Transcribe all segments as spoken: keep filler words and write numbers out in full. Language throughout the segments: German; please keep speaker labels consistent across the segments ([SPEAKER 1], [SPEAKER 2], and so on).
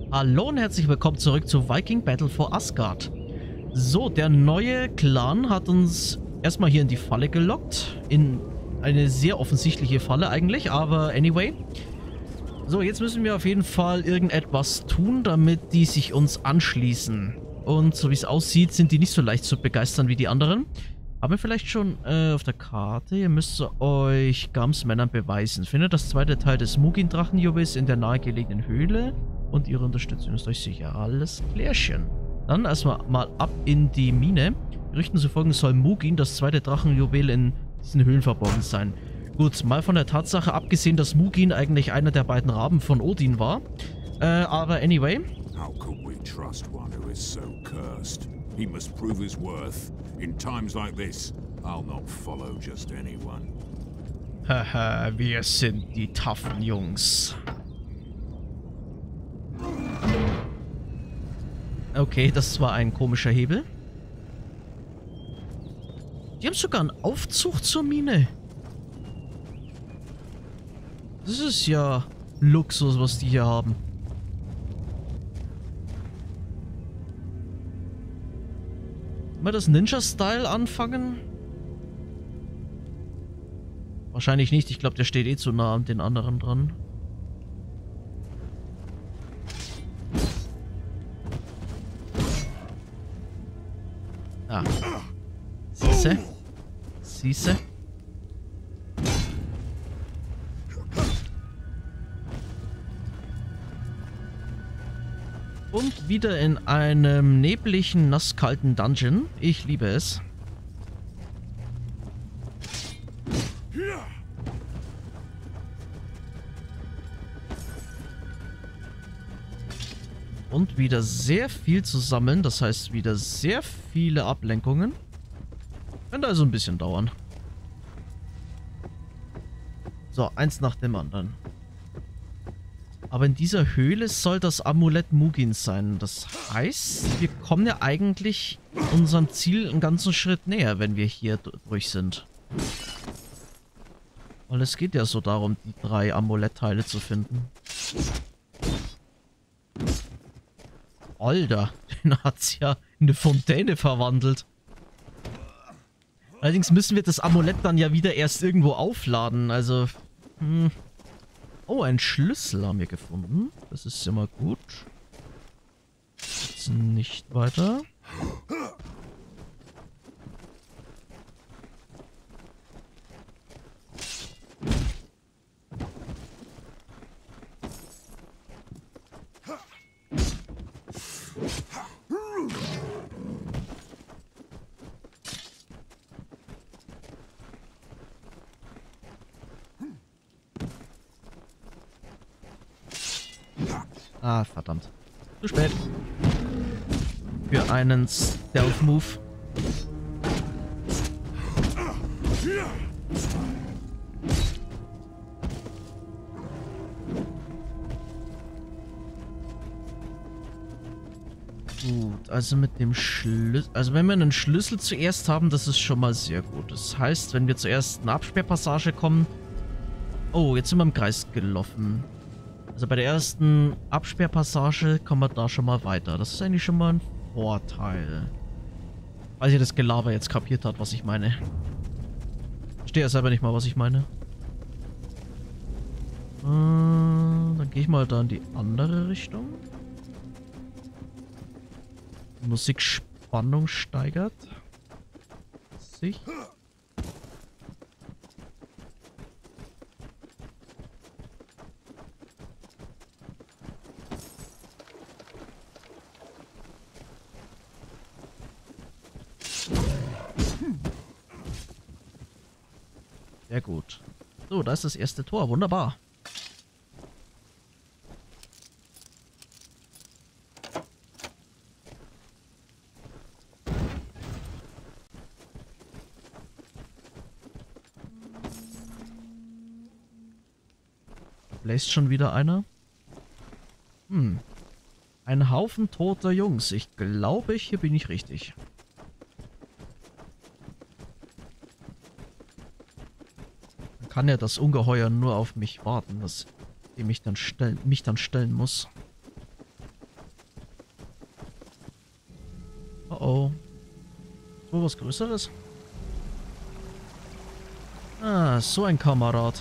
[SPEAKER 1] Hallo und herzlich willkommen zurück zu Viking Battle for Asgard. So, der neue Clan hat uns erstmal hier in die Falle gelockt. In eine sehr offensichtliche Falle eigentlich, aber anyway. So, jetzt müssen wir auf jeden Fall irgendetwas tun, damit die sich uns anschließen. Und so wie es aussieht, sind die nicht so leicht zu begeistern wie die anderen. Haben wir vielleicht schon äh, auf der Karte, ihr müsst euch Gams-Männern beweisen. Findet das zweite Teil des Mugin-Drachenjuwels in der nahegelegenen Höhle und ihre Unterstützung ist euch sicher. Alles klärchen. Dann erstmal mal ab in die Mine. Gerüchten zufolge soll Mugin, das zweite Drachenjuwel, in diesen Höhlen verborgen sein. Gut, mal von der Tatsache abgesehen, dass Mugin eigentlich einer der beiden Raben von Odin war. Äh, aber anyway.
[SPEAKER 2] How could we trust one who is so cursed? He must prove his worth. In times like this, I'll not follow just anyone.
[SPEAKER 1] Haha, wir sind die taffen Jungs. Okay, das war ein komischer Hebel. Die haben sogar einen Aufzug zur Mine. Das ist ja Luxus, was die hier haben. Wollen wir das Ninja-Style anfangen? Wahrscheinlich nicht. Ich glaube, der steht eh zu nah an den anderen dran. Ah. Siehste? Siehste? Und wieder in einem nebligen, nasskalten Dungeon. Ich liebe es. Und wieder sehr viel zu sammeln. Das heißt wieder sehr viele Ablenkungen. Könnte also ein bisschen dauern. So, eins nach dem anderen. Aber in dieser Höhle soll das Amulett Mugin sein. Das heißt, wir kommen ja eigentlich unserem Ziel einen ganzen Schritt näher, wenn wir hier durch sind. Weil es geht ja so darum, die drei Amulettteile zu finden. Alter, den hat's ja in eine Fontäne verwandelt. Allerdings müssen wir das Amulett dann ja wieder erst irgendwo aufladen. Also, hm. Oh, ein Schlüssel haben wir gefunden. Das ist immer gut. Jetzt nicht weiter. Ah, verdammt. Zu spät. Für einen Stealth-Move. Gut, also mit dem Schlüssel... Also wenn wir einen Schlüssel zuerst haben, das ist schon mal sehr gut. Das heißt, wenn wir zuerst in eine Absperrpassage kommen... Oh, jetzt sind wir im Kreis gelaufen. Also bei der ersten Absperrpassage kommen wir da schon mal weiter. Das ist eigentlich schon mal ein Vorteil. Weil ihr das Gelaber jetzt kapiert hat, was ich meine. Ich verstehe ja selber nicht mal, was ich meine. Äh, dann gehe ich mal da in die andere Richtung. Die Musikspannung steigert sich. Sehr gut. So, da ist das erste Tor. Wunderbar. Bläst schon wieder einer? Hm. Ein Haufen toter Jungs. Ich glaube, hier bin ich richtig. kann ja das Ungeheuer nur auf mich warten, dass ich mich dann stellen, mich dann stellen muss. Oh oh. So was Größeres? Ah, so ein Kamerad.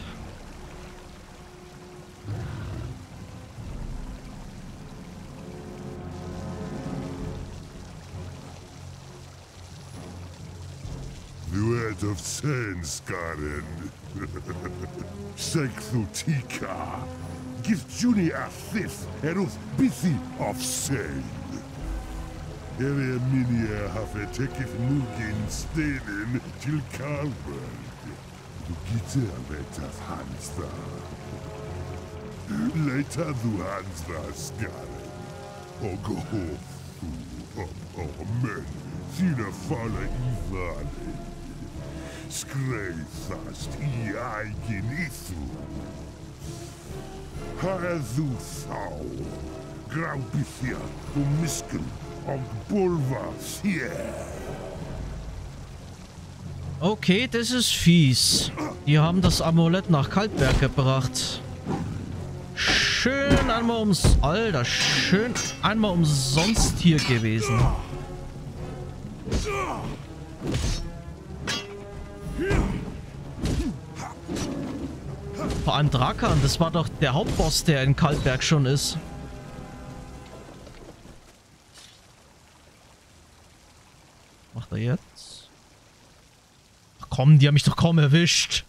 [SPEAKER 3] The Word of Sensgaren. Sekthutika. Gift Juni a fifth eruf bithi of Sen. Ere minia hafe tekith mugin stenen til Karlberg. Du gitter vetaf Hansda. Later du Hansda skaren. Og hofu om amen. Sina falla i valen. Skreithast i eigen ithu. Har du thau. Graubithia og misken og bulva hier.
[SPEAKER 1] Okay, das ist fies. Die haben das Amulett nach Kaltberg gebracht. Schön einmal ums... Alter, schön einmal umsonst hier gewesen. Vor allem Drakan, das war doch der Hauptboss, der in Kaltberg schon ist. Was macht er jetzt? Ach komm, die haben mich doch kaum erwischt.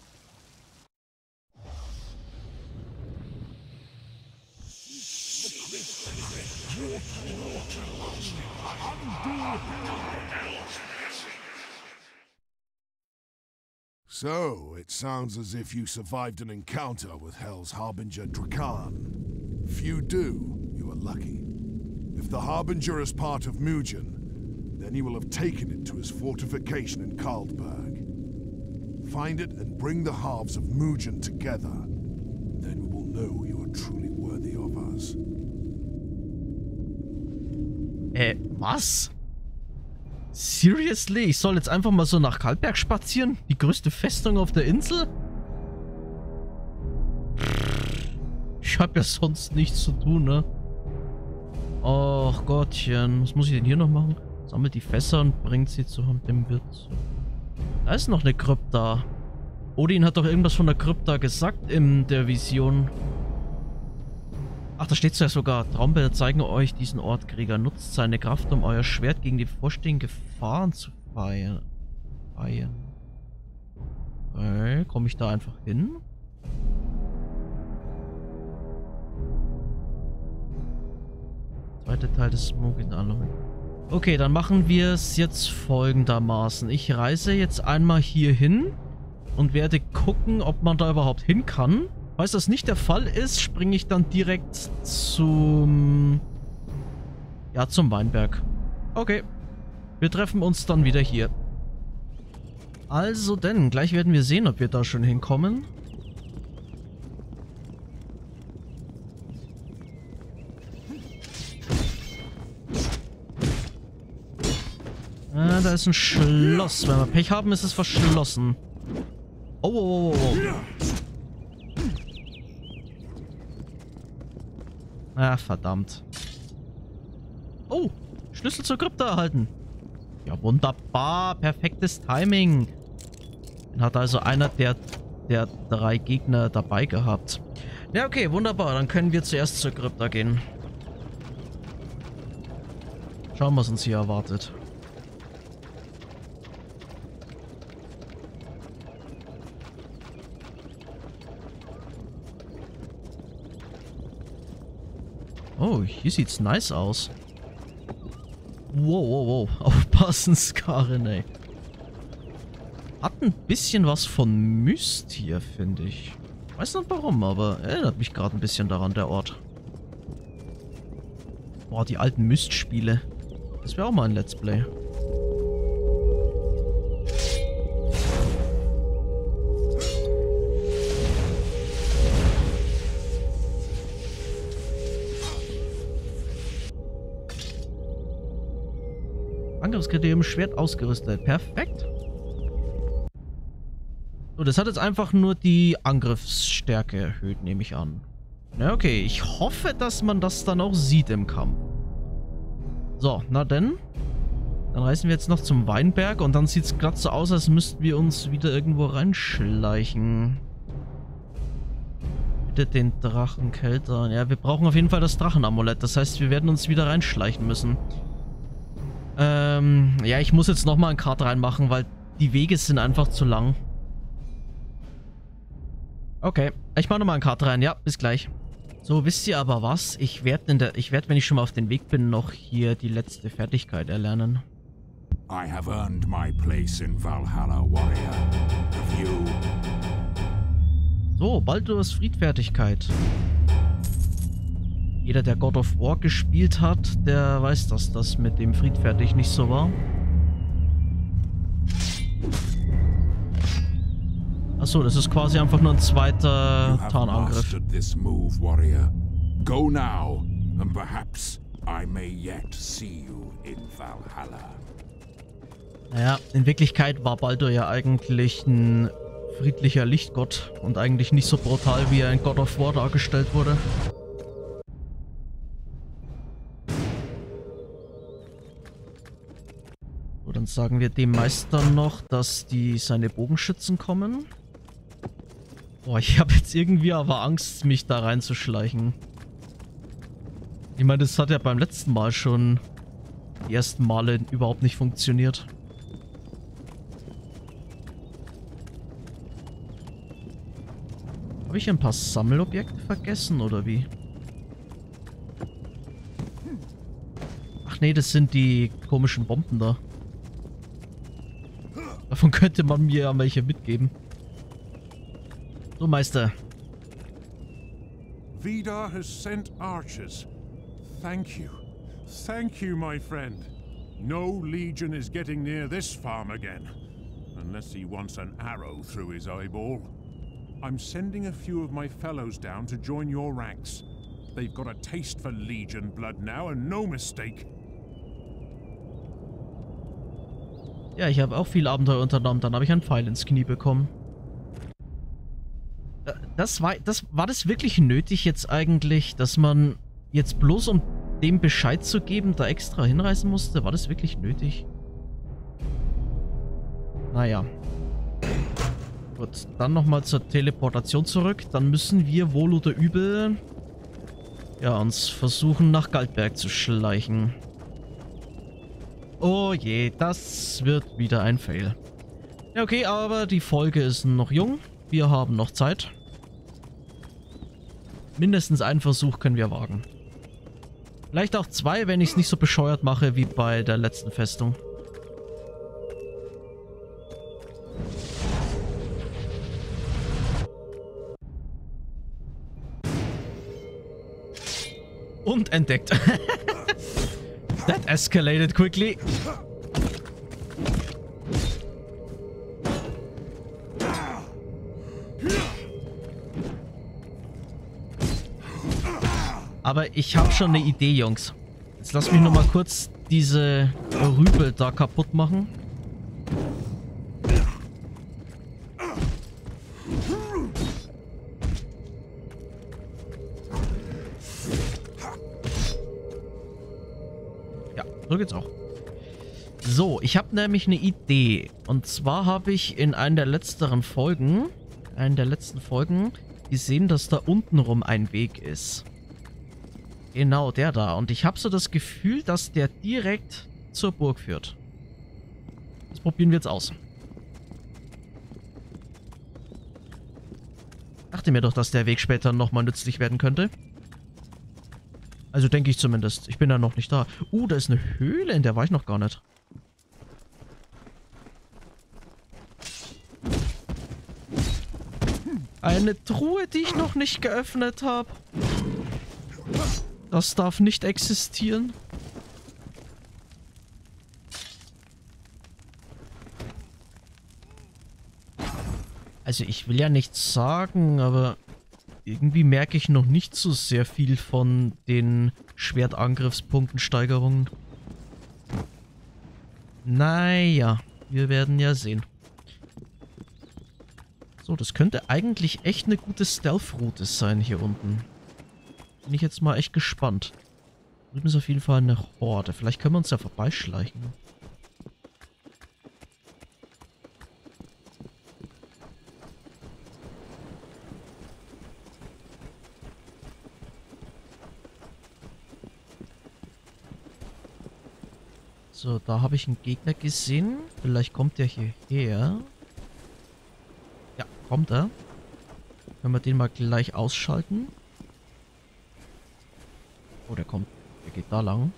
[SPEAKER 4] So, it sounds as if you survived an encounter with Hell's Harbinger Drakan. If you do, you are lucky. If the Harbinger is part of Mugen, then he will have taken it to his fortification in Karlberg. Find it and bring the halves of Mugen together. Then we will know you are truly worthy of us.
[SPEAKER 1] Äh, was? Seriously? Ich soll jetzt einfach mal so nach Kaltberg spazieren? Die größte Festung auf der Insel? Ich habe ja sonst nichts zu tun, ne? Och Gottchen. Was muss ich denn hier noch machen? Sammelt die Fässer und bringt sie zu dem Wirt. Da ist noch eine Krypta. Odin hat doch irgendwas von der Krypta gesagt in der Vision. Ach, da steht es ja sogar. Traumbilder zeigen euch diesen Ort, Krieger. Nutzt seine Kraft, um euer Schwert gegen die bevorstehenden Gefahren zu feiern. Feiern. Okay, komme ich da einfach hin? Zweiter Teil des Smoking Alloy. Okay, dann machen wir es jetzt folgendermaßen. Ich reise jetzt einmal hier hin und werde gucken, ob man da überhaupt hin kann. Falls das nicht der Fall ist, springe ich dann direkt zum... Ja, zum Weinberg. Okay. Wir treffen uns dann wieder hier. Also denn, gleich werden wir sehen, ob wir da schon hinkommen. Ah, da ist ein Schloss. Wenn wir Pech haben, ist es verschlossen. Oh, oh, oh, oh. Ah, verdammt. Oh, Schlüssel zur Krypta erhalten. Ja, wunderbar. Perfektes Timing. Dann hat also einer der, der drei Gegner dabei gehabt. Ja, okay, wunderbar. Dann können wir zuerst zur Krypta gehen. Schauen, was uns hier erwartet. Oh, hier sieht's nice aus. Wow, wow, wow. Aufpassen, Skarin, ey. Hat ein bisschen was von Myst hier, finde ich. Weiß nicht warum, aber erinnert mich gerade ein bisschen daran, der Ort. Boah, die alten Myst-Spiele. Das wäre auch mal ein Let's Play. Angriffskriterium Schwert ausgerüstet. Perfekt. So, das hat jetzt einfach nur die Angriffsstärke erhöht, nehme ich an. Na okay, ich hoffe, dass man das dann auch sieht im Kampf. So, na denn. Dann reisen wir jetzt noch zum Weinberg und dann sieht es gerade so aus, als müssten wir uns wieder irgendwo reinschleichen. Bitte den Drachenkelter. Ja, wir brauchen auf jeden Fall das Drachenamulett. Das heißt, wir werden uns wieder reinschleichen müssen. Ähm, ja, ich muss jetzt nochmal einen Kart reinmachen, weil die Wege sind einfach zu lang. Okay, ich mache nochmal einen Kart rein. Ja, bis gleich. So, wisst ihr aber was? Ich werde, in der, ich werde, wenn ich schon mal auf den Weg bin, noch hier die letzte Fertigkeit erlernen.
[SPEAKER 2] I have earned my place in Valhalla, warrior. Have you?
[SPEAKER 1] So, Baldur's Friedfertigkeit. Jeder, der God of War gespielt hat, der weiß, dass das mit dem Friedfertig nicht so war. Achso, das ist quasi einfach nur ein zweiter Tarnangriff.
[SPEAKER 2] This move, warrior. Go now, and perhaps I may yet see you in Valhalla.
[SPEAKER 1] Naja, in Wirklichkeit war Baldur ja eigentlich ein friedlicher Lichtgott und eigentlich nicht so brutal, wie er in God of War dargestellt wurde. So, dann sagen wir dem Meister noch, dass die seine Bogenschützen kommen. Boah, ich habe jetzt irgendwie aber Angst, mich da reinzuschleichen. Ich meine, das hat ja beim letzten Mal schon die ersten Male überhaupt nicht funktioniert. Habe ich ein paar Sammelobjekte vergessen, oder wie? Ach nee, das sind die komischen Bomben da. Davon könnte man mir ja welche mitgeben. So, Meister.
[SPEAKER 3] Vidar has sent archers. Thank you. Thank you, my friend. No legion is getting near this farm again. Unless he wants an arrow through his eyeball. I'm sending a few of my fellows down to join your ranks. They've got a taste for legion blood now, and no mistake.
[SPEAKER 1] Ja, ich habe auch viel Abenteuer unternommen. Dann habe ich einen Pfeil ins Knie bekommen. Das war, das, war das wirklich nötig jetzt eigentlich, dass man jetzt bloß um dem Bescheid zu geben, da extra hinreisen musste? War das wirklich nötig? Naja. Gut, dann nochmal zur Teleportation zurück. Dann müssen wir wohl oder übel ja, uns versuchen nach Galdberg zu schleichen. Oh je, das wird wieder ein Fail. Ja, okay, aber die Folge ist noch jung. Wir haben noch Zeit. Mindestens einen Versuch können wir wagen. Vielleicht auch zwei, wenn ich es nicht so bescheuert mache wie bei der letzten Festung. Und entdeckt. That escalated quickly. Aber ich habe schon eine Idee, Jungs. Jetzt lass mich noch mal kurz diese Rübel da kaputt machen. Ja, so geht's auch. So, ich habe nämlich eine Idee. Und zwar habe ich in einer der letzteren Folgen, einer der letzten Folgen, gesehen, dass da unten rum ein Weg ist. Genau, der da. Und ich habe so das Gefühl, dass der direkt zur Burg führt. Das probieren wir jetzt aus. Dachte mir doch, dass der Weg später nochmal nützlich werden könnte. Also denke ich zumindest. Ich bin da noch nicht da. Uh, da ist eine Höhle, in der war ich noch gar nicht. Eine Truhe, die ich noch nicht geöffnet habe. Das darf nicht existieren. Also ich will ja nichts sagen, aber irgendwie merke ich noch nicht so sehr viel von den Schwertangriffspunktensteigerungen. Naja, wir werden ja sehen. So, das könnte eigentlich echt eine gute Stealth-Route sein hier unten. Bin ich jetzt mal echt gespannt. Drüben ist auf jeden Fall eine Horde. Vielleicht können wir uns ja vorbeischleichen. So, da habe ich einen Gegner gesehen. Vielleicht kommt der hierher. Ja, kommt er. Können wir den mal gleich ausschalten. Oh, der kommt. Der geht da lang.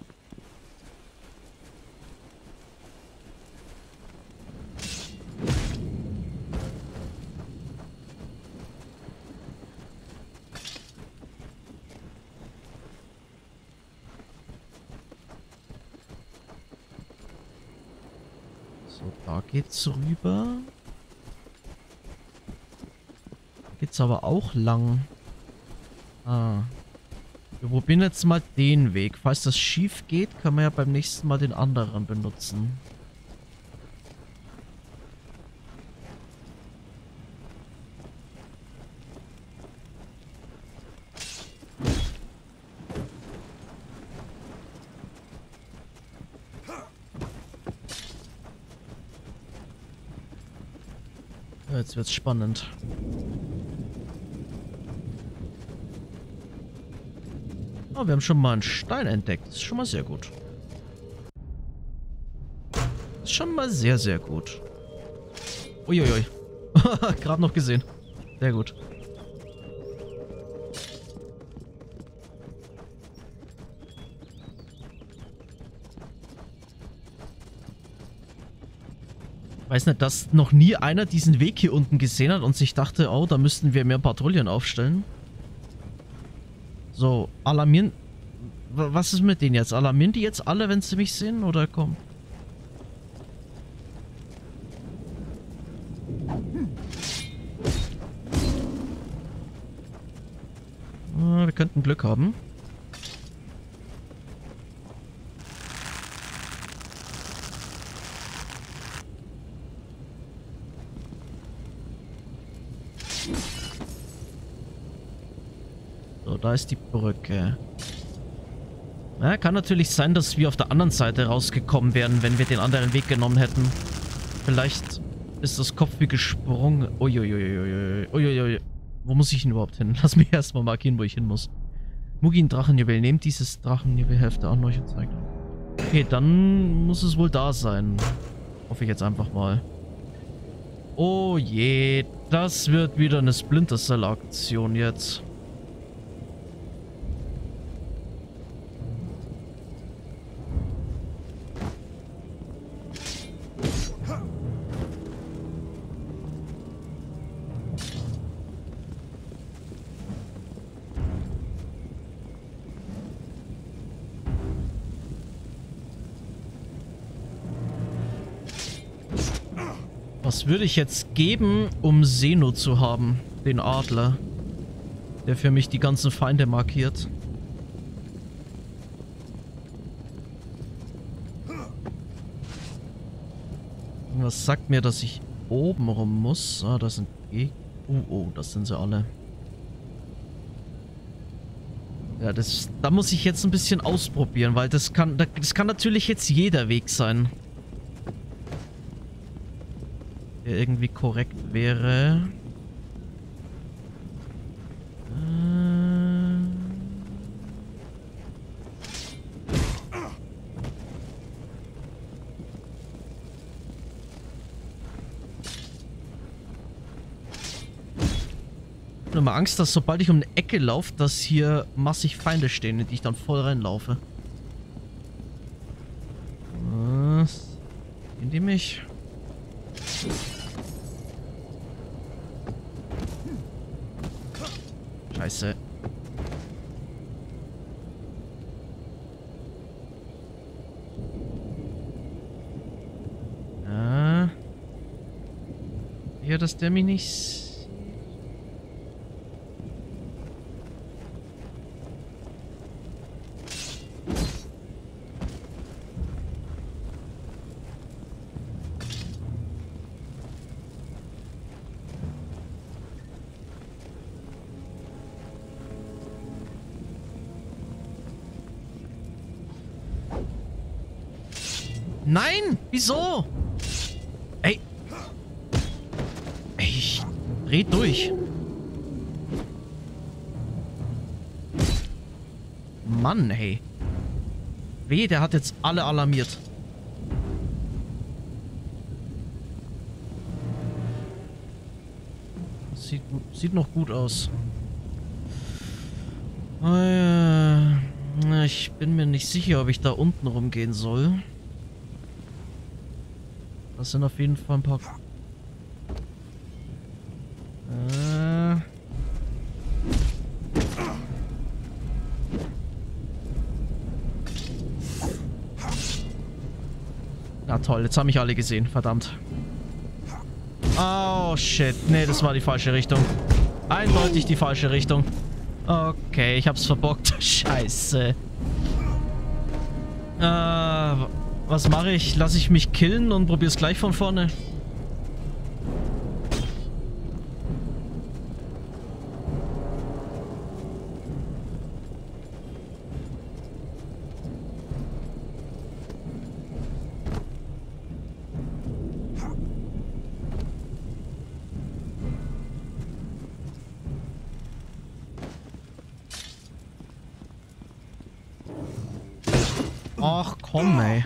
[SPEAKER 1] So, da geht's rüber. Da geht's aber auch lang. Ah. Wir probieren jetzt mal den Weg. Falls das schief geht, können wir ja beim nächsten Mal den anderen benutzen. Ja, jetzt wird's spannend. Oh, wir haben schon mal einen Stein entdeckt. Das ist schon mal sehr gut. Das ist schon mal sehr, sehr gut. Uiuiui. Gerade noch gesehen. Sehr gut. Ich weiß nicht, dass noch nie einer diesen Weg hier unten gesehen hat und sich dachte, oh, da müssten wir mehr Patrouillen aufstellen. So, alarmieren. Was ist mit denen jetzt? Alarmieren die jetzt alle, wenn sie mich sehen? Oder komm? Ah, wir könnten Glück haben. So, da ist die Brücke. Ja, kann natürlich sein, dass wir auf der anderen Seite rausgekommen wären, wenn wir den anderen Weg genommen hätten. Vielleicht ist das Kopf wie gesprungen. Uiuiuiui. Uiuiui. Wo muss ich denn überhaupt hin? Lass mich erstmal markieren, wo ich hin muss. Mugin Drachenjuwel. Nehmt dieses Drachenjuwelhälfte an euch und zeigt. Okay, dann muss es wohl da sein. Hoffe ich jetzt einfach mal. Oh je. Das wird wieder eine Splinter Cell Aktion jetzt. Was würde ich jetzt geben, um Seno zu haben? Den Adler. Der für mich die ganzen Feinde markiert. Was sagt mir, dass ich oben rum muss? Ah, das sind Gegner. Oh, oh, das sind sie alle. Ja, das, da muss ich jetzt ein bisschen ausprobieren, weil das kann, das kann natürlich jetzt jeder Weg sein. Der irgendwie korrekt wäre. Äh Ich habe immer Angst, dass sobald ich um eine Ecke laufe, dass hier massig Feinde stehen, in die ich dann voll reinlaufe. Was? Sehen die mich? Scheiße. Ja. Ja, dass der mich nicht sieht. Nein! Wieso? Ey. Ey, ich dreh durch. Mann, hey. Weh, der hat jetzt alle alarmiert. sieht, sieht noch gut aus. Äh, ich bin mir nicht sicher, ob ich da unten rumgehen soll. Das sind auf jeden Fall ein paar... Äh... Na toll, jetzt haben mich alle gesehen, verdammt. Oh shit, nee, das war die falsche Richtung. Eindeutig die falsche Richtung. Okay, ich hab's verbockt. Scheiße. Äh, was mache ich? Lass ich mich killen und probier's gleich von vorne? Ach komm, ey.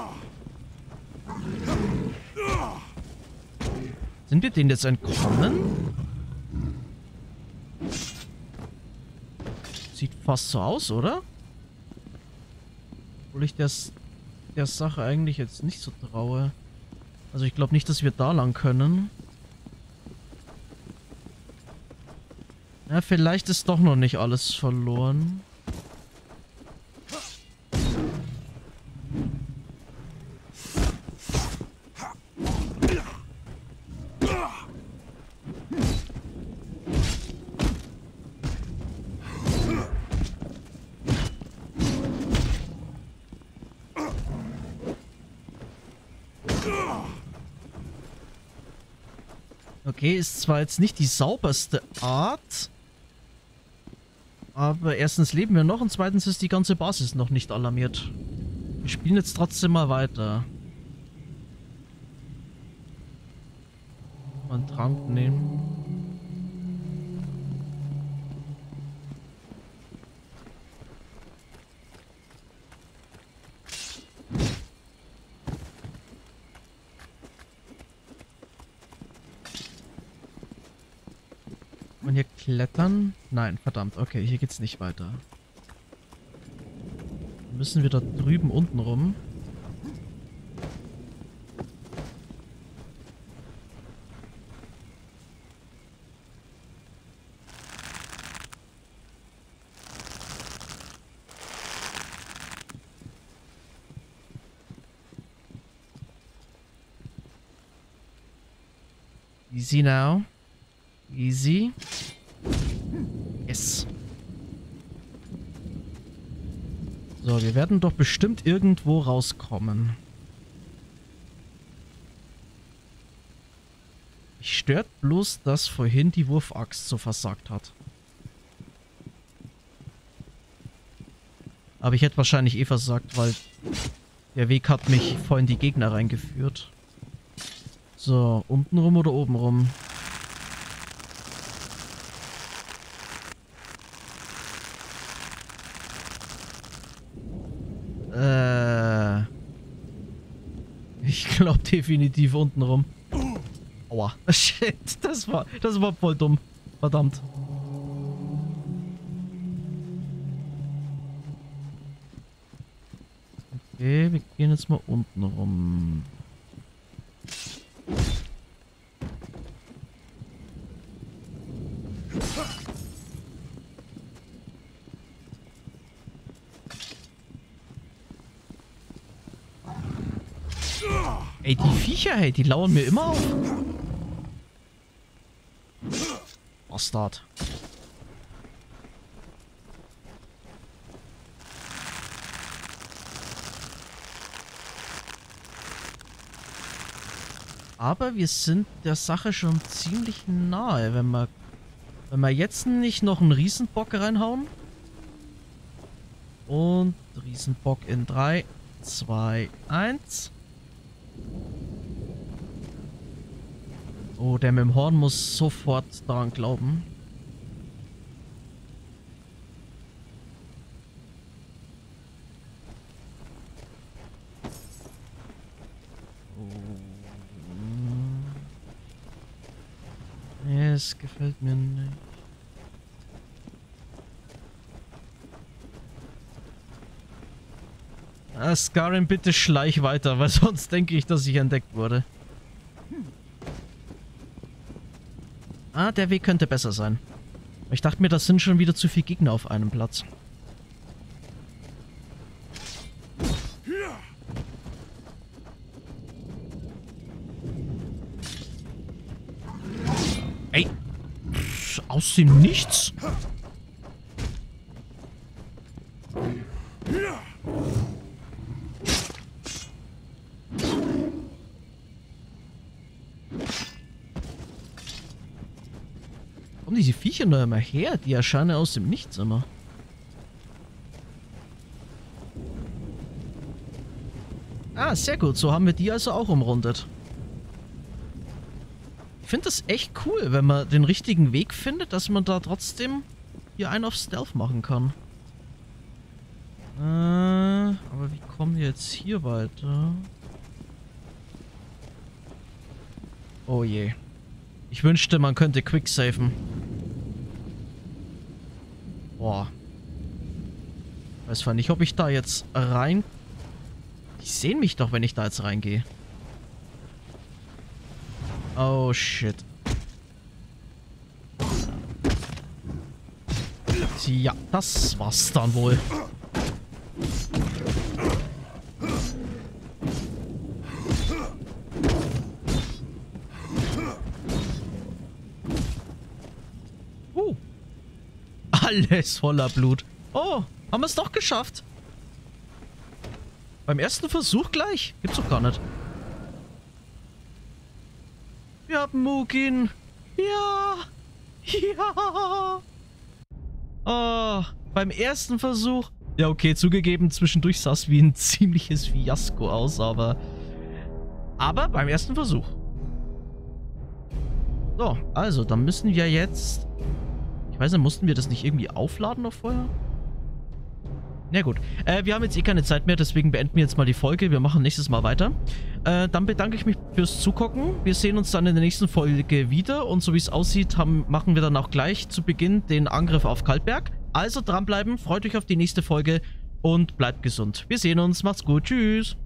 [SPEAKER 1] Sind wir denen jetzt entkommen? Sieht fast so aus, oder? Obwohl ich das, der Sache eigentlich jetzt nicht so traue. Also ich glaube nicht, dass wir da lang können. Ja, vielleicht ist doch noch nicht alles verloren. Okay, ist zwar jetzt nicht die sauberste Art, aber erstens leben wir noch und zweitens ist die ganze Basis noch nicht alarmiert. Wir spielen jetzt trotzdem mal weiter. Mal einen Trank nehmen. Kann man hier klettern? Nein, verdammt. Okay, hier geht's nicht weiter. Müssen wir da drüben unten rum? Easy now. Easy. Yes. So, wir werden doch bestimmt irgendwo rauskommen. Mich stört bloß, dass vorhin die Wurfaxt so versagt hat. Aber ich hätte wahrscheinlich eh versagt, weil der Weg hat mich voll in die Gegner reingeführt. So, unten rum oder oben rum? Äh. Ich glaube definitiv unten rum. Aua. Shit, das war, das war voll dumm. Verdammt. Okay, wir gehen jetzt mal unten rum. Ey, die Viecher, hey, die lauern mir immer auf. Bastard. Aber wir sind der Sache schon ziemlich nahe, wenn wir, wenn wir jetzt nicht noch einen Riesenbock reinhauen. Und Riesenbock in drei, zwei, eins. Oh, der mit dem Horn muss sofort daran glauben. Oh. Es gefällt mir nicht. Ah, Scarin, bitte schleich weiter, weil sonst denke ich, dass ich entdeckt wurde. Ah, der Weg könnte besser sein. Ich dachte mir, das sind schon wieder zu viele Gegner auf einem Platz. Ey! Pff, aus dem Nichts? Kommen diese Viecher noch immer her? Die erscheinen aus dem Nichts immer. Ah, sehr gut. So haben wir die also auch umrundet. Ich finde das echt cool, wenn man den richtigen Weg findet, dass man da trotzdem hier einen auf Stealth machen kann. Äh, aber wie kommen wir jetzt hier weiter? Oh je. Ich wünschte, man könnte quicksafen. Boah. Weiß zwar nicht, ob ich da jetzt rein... Die sehen mich doch, wenn ich da jetzt reingehe. Oh, shit. Tja, das war's dann wohl. Uh. Alles voller Blut. Oh, haben wir es doch geschafft. Beim ersten Versuch gleich. Gibt's doch gar nicht. Wir haben Mukin. Ja. Ja. Oh, beim ersten Versuch. Ja, okay, zugegeben, zwischendurch sah es wie ein ziemliches Fiasko aus, aber... Aber beim ersten Versuch. So, also, dann müssen wir jetzt... Ich weiß nicht, mussten wir das nicht irgendwie aufladen noch vorher? Na gut, äh, wir haben jetzt eh keine Zeit mehr, deswegen beenden wir jetzt mal die Folge. Wir machen nächstes Mal weiter. Äh, dann bedanke ich mich fürs Zugucken. Wir sehen uns dann in der nächsten Folge wieder. Und so wie es aussieht, haben, machen wir dann auch gleich zu Beginn den Angriff auf Kaltberg. Also dranbleiben, freut euch auf die nächste Folge und bleibt gesund. Wir sehen uns, macht's gut, tschüss.